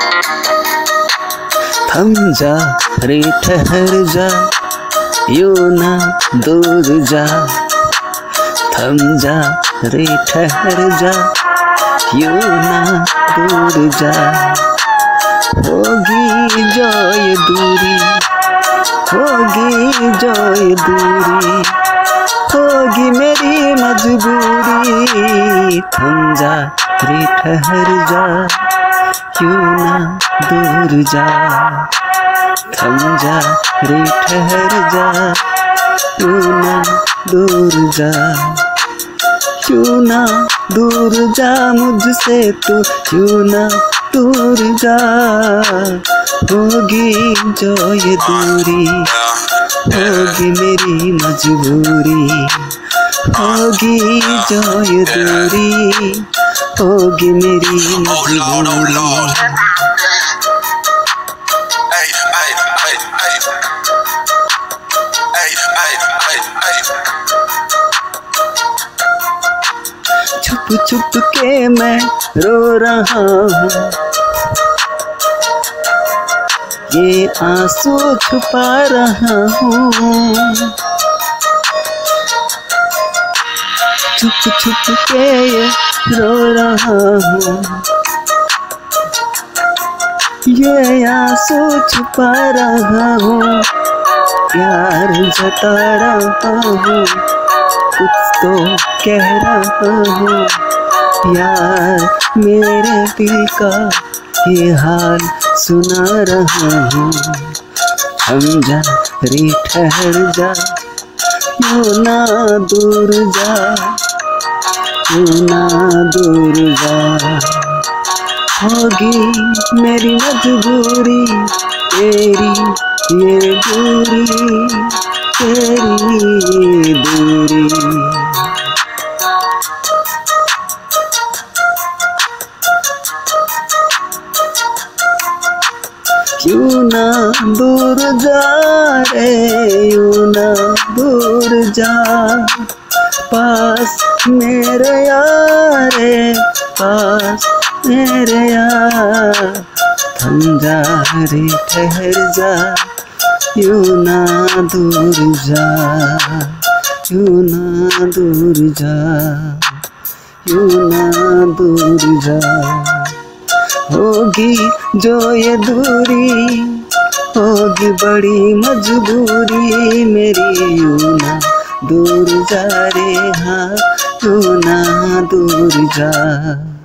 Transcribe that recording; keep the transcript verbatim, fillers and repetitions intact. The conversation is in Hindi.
थम जा रे ठहर जा, यूं ना दूर जा। थम जा रे ठहर जा, यूं ना दूर जा। होगी जो ये दूरी, होगी जो ये दूरी, होगी मेरी मजबूरी। थम जा रे ठहर जा, यूं ना दूर जा। थम जा रे ठहर जा, यूं ना दूर जा। क्यों ना दूर जा मुझसे तू, क्यों ना दूर जा। होगी जो ये दूरी, होगी मेरी मजबूरी। होगी जो ये दूरी, होगी मेरी मजबूरी। छुप छुप के मैं रो रहा हूँ, ये आंसू छुपा रहा हूँ। छुप छुप के ये रो रहा हूँ, ये आंसू छुपा रहा हूँ। प्यार जता रहा हूँ, कुछ तो कह रहा हूँ। यार मेरे दिल का ये हाल सुना रहा हूँ। हम जा रे ठहर जा, यूं ना दूर जा, यूं ना दूर जा। होगी मेरी मजबूरी, तेरी ये दूरी, तेरी दूरी। क्यों ना दूर जा रे, यूं ना दूर जा। पास मेरे यारे, पास मेरे यार। थम जा रे ठहर जा, यूं ना दूर जा, यूं ना दूर जा, यूं ना दूर जा। होगी जो ये दूरी, होगी बड़ी मजबूरी मेरी। यूं ना दूर जा रे, हाँ यूं ना दूर जा।